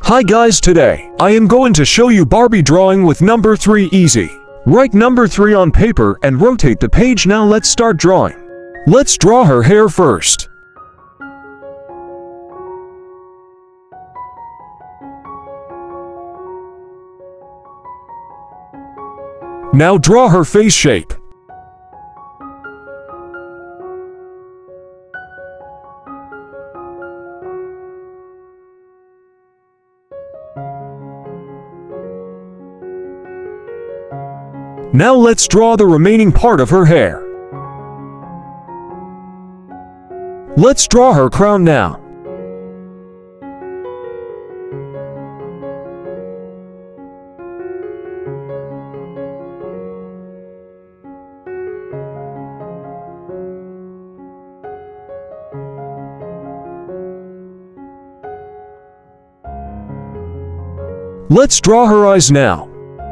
Hi guys, today I am going to show you Barbie drawing with number 3 easy. Write number 3 on paper and rotate the page. Now let's start drawing. Let's draw her hair first. Now draw her face shape. Now let's draw the remaining part of her hair. Let's draw her crown now. Let's draw her eyes now.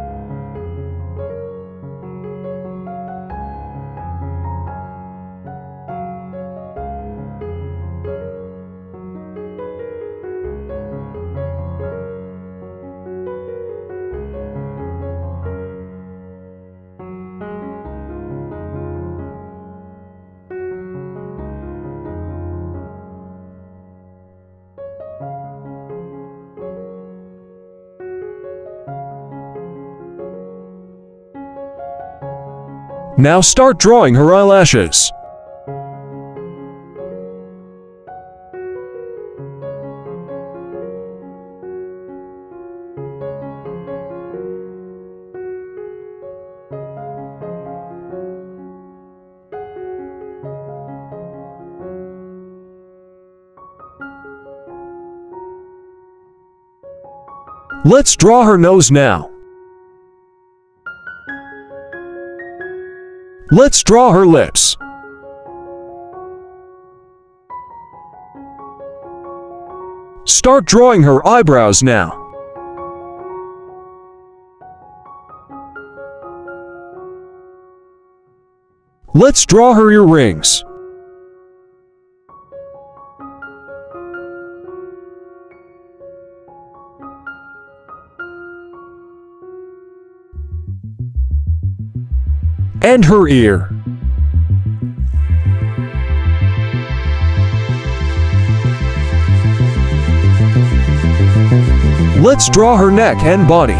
Now start drawing her eyelashes. Let's draw her nose now. Let's draw her lips. Start drawing her eyebrows now. Let's draw her earrings. And her ear. Let's draw her neck and body.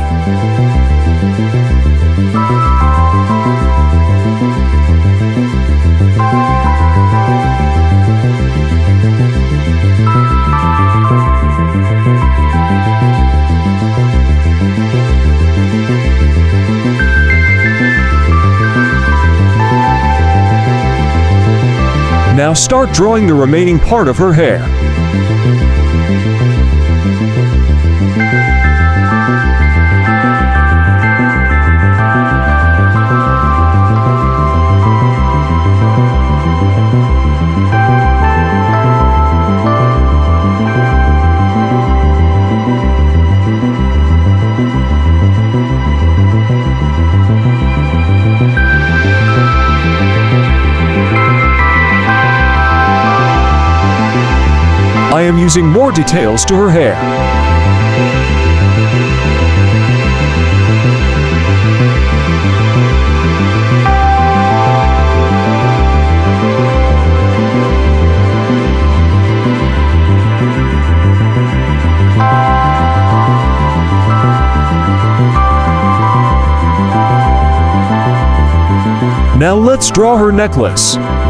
Now start drawing the remaining part of her hair. I am using more details to her hair. Now let's draw her necklace.